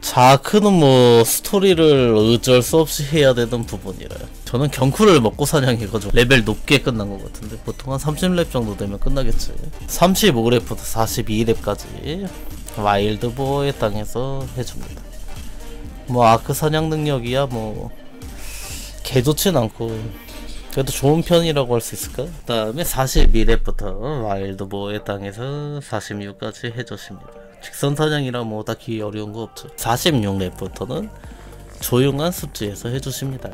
자크는 뭐 스토리를 어쩔 수 없이 해야 되는 부분이라요. 저는 경쿠를 먹고 사냥해가지고 레벨 높게 끝난 것 같은데 보통 한 30렙 정도 되면 끝나겠지. 35렙부터 42렙까지 와일드보의 땅에서 해줍니다. 뭐 아크 사냥 능력이야 뭐 개좋진 않고 그래도 좋은 편이라고 할 수 있을까? 그 다음에 42렙부터 와일드보의 땅에서 46까지 해주십니다. 직선 사냥이라 뭐 딱히 어려운 거 없죠. 46렙부터는 조용한 습지에서 해주십니다.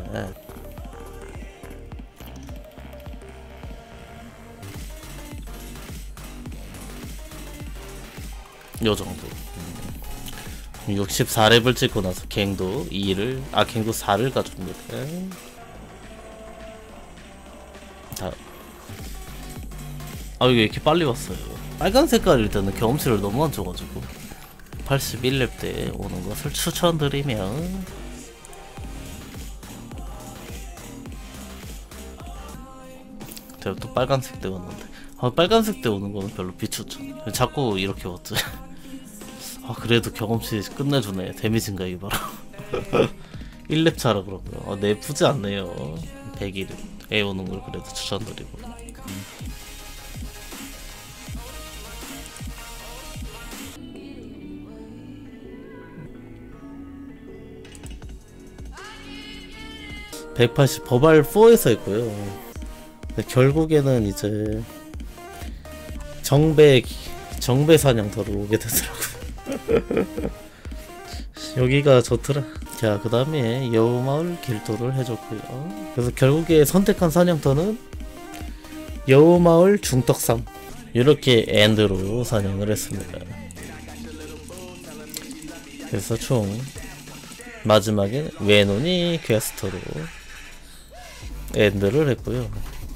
요정도 64렙을 찍고 나서 갱도 2를 갱도 4를 가줍니다. 다음 이게 이렇게 빨리 왔어요. 빨간 색깔일 때는 경험치를 너무 안 줘가지고 81렙 때 오는 것을 추천드리면 제가 또 빨간색 때 왔는데 빨간색 때 오는 거는 별로 비추죠. 자꾸 이렇게 왔지. 그래도 경험치 끝내주네. 데미지인가 이거 봐라. 1렙 차라 그러고요. 내쁘지 않네요. 101에 오는 걸 그래도 추천드리고. 음. 180 버발 4에서 했고요. 결국에는 이제 정배 사냥터로 오게 되더라고요. 여기가 좋더라. 자, 그 다음에 여우마을 길도를 해줬고요. 그래서 결국에 선택한 사냥터는 여우마을 중떡삼 이렇게 엔드로 사냥을 했습니다. 그래서 총 마지막에 외눈이 퀘스트로 엔드를 했고요.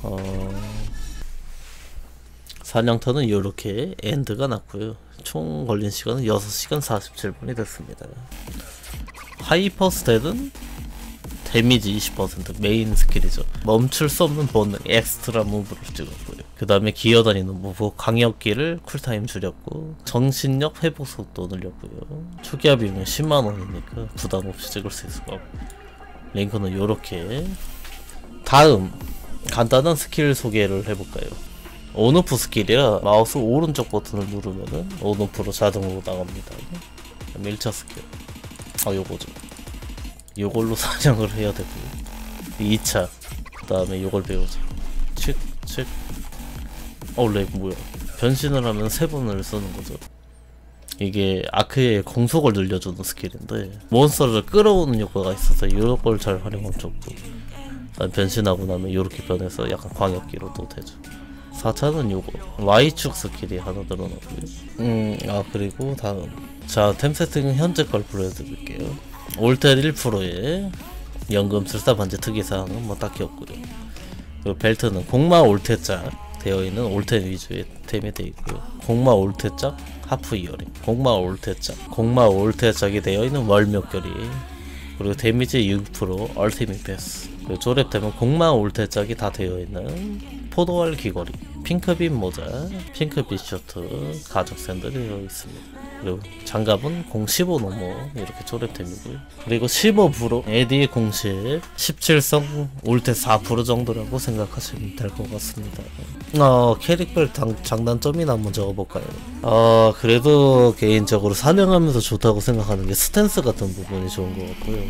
사냥터는 이렇게 엔드가 났고요. 총 걸린 시간은 6시간 47분이 됐습니다. 하이퍼 스탯은 데미지 20% 메인 스킬이죠. 멈출 수 없는 본능 엑스트라 무브를 찍었고요. 그 다음에 기어다니는 무브 강력기를 쿨타임 줄였고 정신력 회복 속도 늘렸고요. 초기화 비용은 10만원이니까 부담없이 찍을 수 있을 것 같고 링크는 요렇게. 다음 간단한 스킬 소개를 해볼까요? 온오프 스킬이라 마우스 오른쪽 버튼을 누르면은 온오프로 자동으로 나갑니다. 1차 스킬 요거죠. 요걸로 사냥을 해야 되고요. 2차 그 다음에 요걸 배우죠. 칙칙 렉 뭐야. 변신을 하면 3번을 쓰는 거죠. 이게 아크의 공속을 늘려주는 스킬인데 몬스터를 끌어오는 효과가 있어서 이걸 잘 활용하면 좋고 변신하고 나면 이렇게 변해서 약간 광역기로도 되죠. 4차는 요거 Y축 스킬이 하나 늘어나고요. 그리고 다음 자 템 세팅은 현재 걸 보여드릴게요. 올텔 1%에 연금술사 반지 특이사항은 뭐 딱히 없고요. 그리고 벨트는 공마 올테짝 되어있는 올텐 위주의 템이 되어있고요. 공마 올테짝 하프 이어링, 공마 올테짝이 되어있는 월묘결이, 그리고 데미지 6% 얼티밋 패스, 그리고 조랩되면 공마 올테짝이 다 되어있는 포도알 귀걸이, 핑크빛 모자, 핑크빛 셔츠, 가죽 샌들이 되어있습니다. 그리고 장갑은 015 넘어 이렇게 조랩템이고요. 그리고 15% 에디 010 17성 올테 4% 정도라고 생각하시면 될 것 같습니다. 캐릭별 장단점이나 한번 적어볼까요? 그래도 개인적으로 사냥하면서 좋다고 생각하는 게 스탠스 같은 부분이 좋은 것 같고요.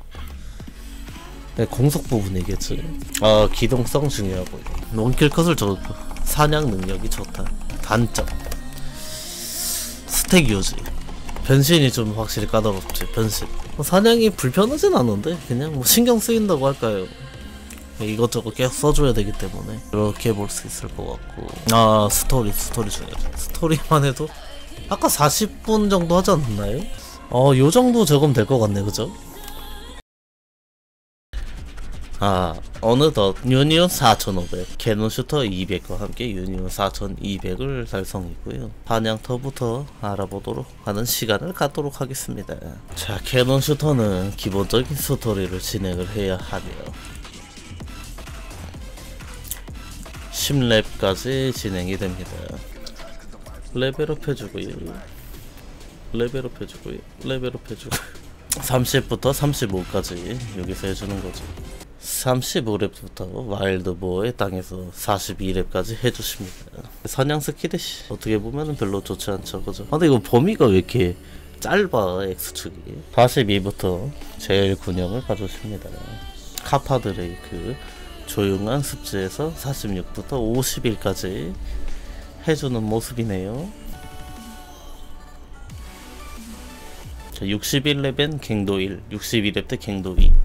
네, 공속 부분이겠지. 기동성 중요하고요. 원킬 컷을 줘도 사냥 능력이 좋다. 단점 스택 유지. 변신이 좀 확실히 까다롭지. 변신 사냥이 불편하진 않은데 그냥 뭐 신경 쓰인다고 할까요. 이것저것 계속 써줘야 되기 때문에 이렇게 볼 수 있을 것 같고. 스토리 중요하죠. 스토리만 해도 아까 40분 정도 하지 않았나요? 요 정도 적으면 될 것 같네. 그죠? 어느덧 유니온 4500 캐논 슈터 200과 함께 유니온 4200을 달성했고요. 사냥터부터 알아보도록 하는 시간을 갖도록 하겠습니다. 자, 캐논 슈터는 기본적인 스토리를 진행을 해야 하며 10렙까지 진행이 됩니다. 레벨업 해주고요. 30부터 35까지 여기서 해주는 거죠. 35렙부터 와일드보어의 땅에서 42렙까지 해주십니다. 사냥 스킬이 어떻게 보면 별로 좋지 않죠, 그죠? 근데 이거 범위가 왜 이렇게 짧아, X축이. 42부터 제일 군형을 가져오십니다. 카파드레이크 조용한 습지에서 46부터 50일까지 해주는 모습이네요. 61렙엔 갱도 1, 62렙 때 갱도 2,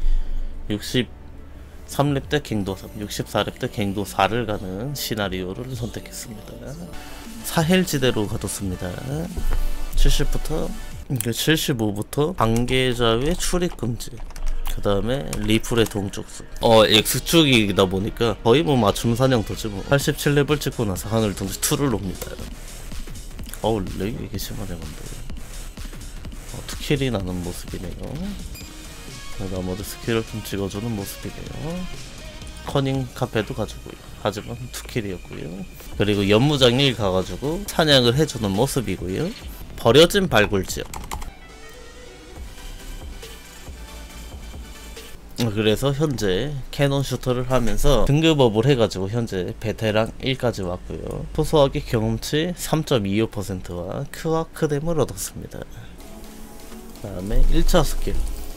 63렙 때 갱도 3, 64렙 때 갱도 4를 가는 시나리오를 선택했습니다. 사헬지대로 가뒀습니다. 70부터 75부터 관계자의 출입금지, 그 다음에 리플의 동쪽수. X축이다 보니까 거의 뭐 맞춤 사냥터지 뭐. 87레벨 찍고 나서 하늘 동시 2를 놉니다. 렉이 이게 심하네 근데. 2킬이 나는 모습이네요. 나머지 스킬을 좀 찍어주는 모습이네요. 커닝 카페도 가지고요. 하지만 2킬이었고요. 그리고 연무장일 가가지고 사냥을 해주는 모습이고요. 버려진 발굴지역. 그래서 현재 캐논 슈터를 하면서 등급업을 해가지고 현재 베테랑 1까지 왔고요. 소소하게 경험치 3.25%와 크와 크뎀을 얻었습니다. 그 다음에 1차 스킬.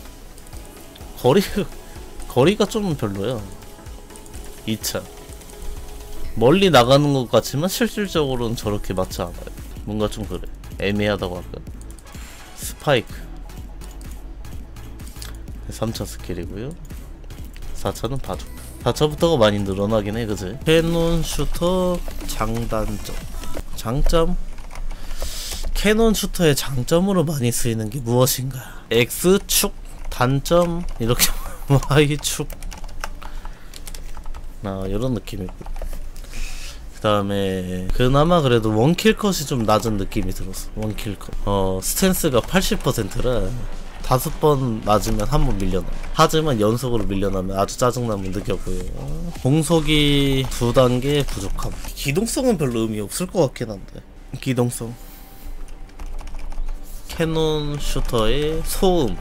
거리가 좀 별로야. 2차 멀리 나가는 것 같지만 실질적으로는 저렇게 맞지 않아요. 뭔가 좀 그래. 애매하다고 할까. 스파이크 3차 스킬이고요. 4차는 바둑. 4차부터가 많이 늘어나긴 해, 그지? 캐논 슈터 장단점. 장점? 캐논 슈터의 장점으로 많이 쓰이는 게 무엇인가? X축 단점 이렇게 Y축 이런 느낌이고, 그 다음에 그나마 그래도 원킬컷이 좀 낮은 느낌이 들었어. 원킬컷 스탠스가 80%라 5번 맞으면 한 번 밀려나. 하지만 연속으로 밀려나면 아주 짜증나면 느꼈고요. 공속이 2단계 부족함. 기동성은 별로 의미 없을 것 같긴 한데. 기동성 캐논 슈터의 소음.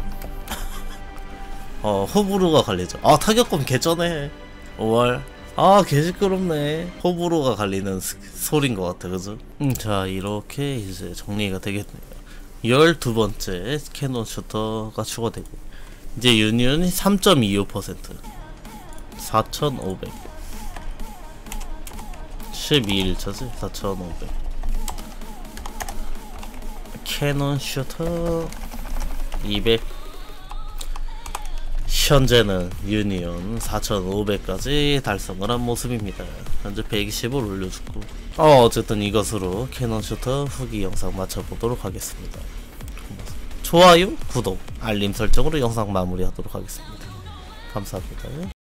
호불호가 갈리죠. 타격감 개쩌네. 5월. 개시끄럽네. 호불호가 갈리는 소리인 것 같아, 그죠? 자, 이렇게 이제 정리가 되겠네요. 12번째 캐논 슈터가 추가되고, 이제 유니온이 3.25%, 4,500. 12일차지? 4,500. 캐논 슈터 200. 현재는 유니온 4,500까지 달성을 한 모습입니다. 현재 120을 올려주고, 어쨌든 이것으로 캐논 슈터 후기 영상 마쳐보도록 하겠습니다. 좋아요, 구독, 알림 설정으로 영상 마무리하도록 하겠습니다. 감사합니다.